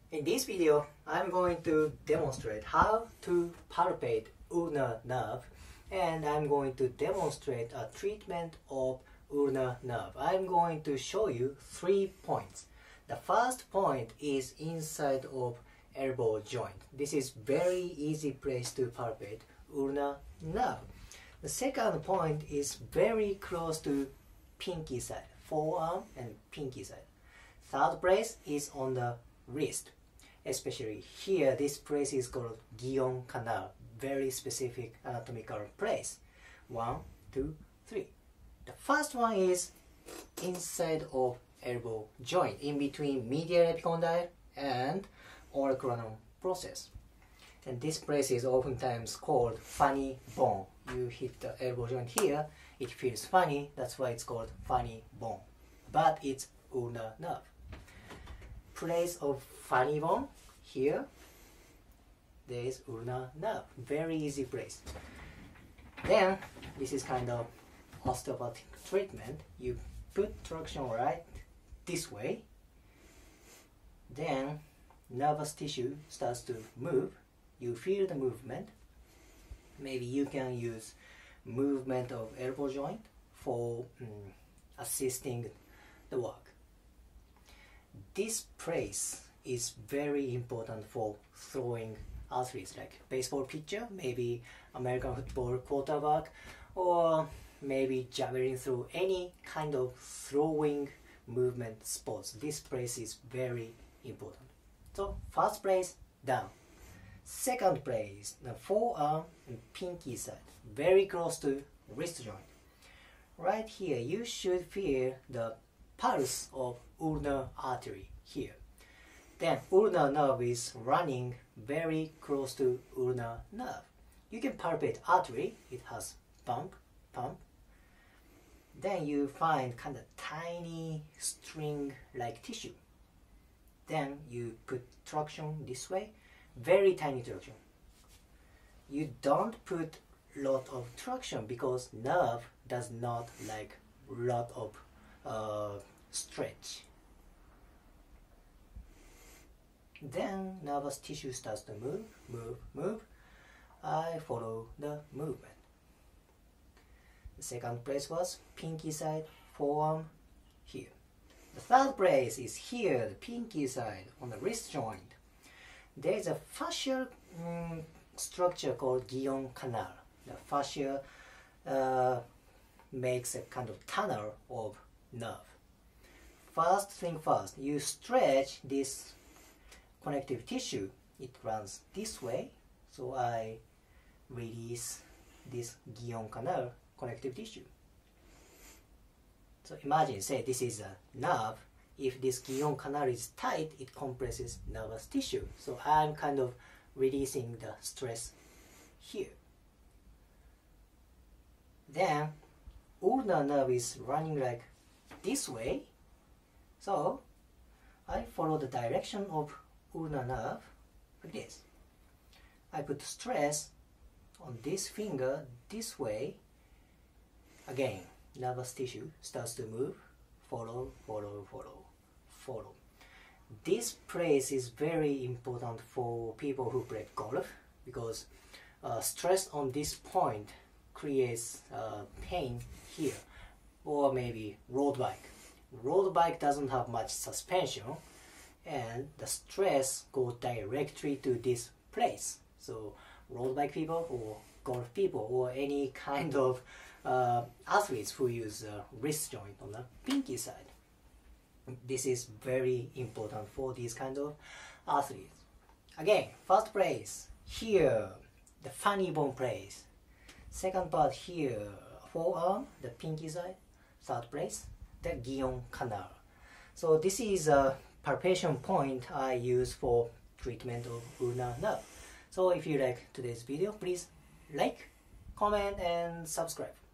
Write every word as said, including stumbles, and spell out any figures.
In this video, I'm going to demonstrate how to palpate ulnar nerve, and I'm going to demonstrate a treatment of ulnar nerve. I'm going to show you three points. The first point is inside of elbow joint. This is very easy place to palpate ulnar nerve. The second point is very close to pinky side, forearm and pinky side. Third place is on the wrist. Especially here, this place is called Guion canal, very specific anatomical place. One, two, three. The first one is inside of elbow joint, in between medial epicondyle and olecranon process. And this place is oftentimes called funny bone. You hit the elbow joint here, it feels funny, that's why it's called funny bone. But it's ulnar nerve. Place of funny bone, here, there is ulnar nerve. Very easy place. Then, this is kind of osteopathic treatment. You put traction right this way. Then, nervous tissue starts to move. You feel the movement. Maybe you can use movement of elbow joint for um, assisting the work. This place is very important for throwing athletes, like baseball pitcher, maybe American football quarterback, or maybe javelin throw, any kind of throwing movement sports. This place is very important. So first place, down. Second place, the forearm and pinky side, very close to wrist joint. Right here, you should feel the pulse of ulnar artery here. Then ulnar nerve is running very close to ulnar nerve. You can palpate artery, it has pump, pump. Then you find kind of tiny string-like tissue. Then you put traction this way, very tiny traction. You don't put lot of traction because nerve does not like lot of uh, stretch. Then nervous tissue starts to move, move, move. I follow the movement. The second place was pinky side, forearm, here. The third place is here, the pinky side, on the wrist joint. There is a fascial um, structure called Guion canal. The fascia uh, makes a kind of tunnel of nerve. First thing first, you stretch this connective tissue. It runs this way, so I release this Guion canal connective tissue. So imagine, say this is a nerve. If this Guion canal is tight, it compresses nervous tissue. So I'm kind of releasing the stress here. Then ulnar nerve is running like this way. So I follow the direction of ulnar nerve like this. I put stress on this finger this way. Again, nervous tissue starts to move. Follow, follow, follow, follow. This place is very important for people who play golf because uh, stress on this point creates uh, pain here, or maybe road bike. Road bike doesn't have much suspension, and the stress goes directly to this place. So road bike people or golf people or any kind of uh, athletes who use uh, wrist joint on the pinky side. This is very important for these kind of athletes. Again, first place, here, the funny bone place. Second part here, forearm, the pinky side. Third place, the Guion canal. So this is a palpation point I use for treatment of ulnar nerve. So if you like today's video, please like, comment and subscribe.